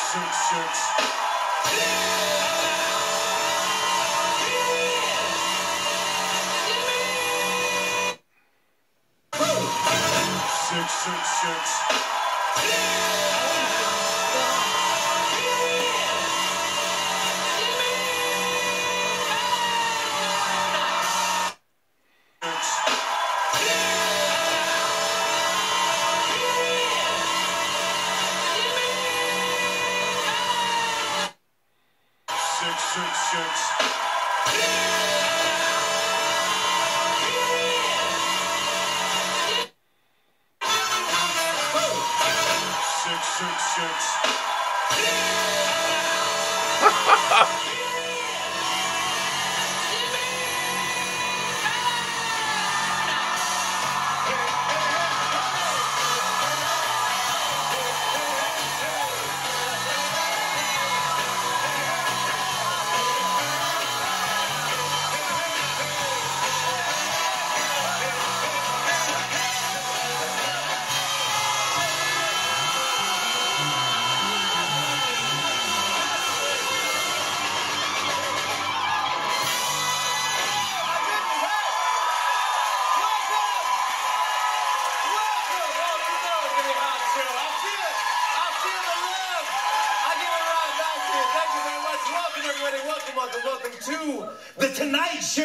Welcome to The Tonight Show.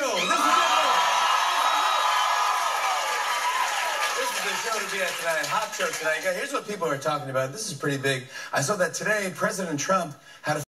This is the show to be at tonight. Hot show tonight. Here's what people are talking about. This is pretty big. I saw that today President Trump had a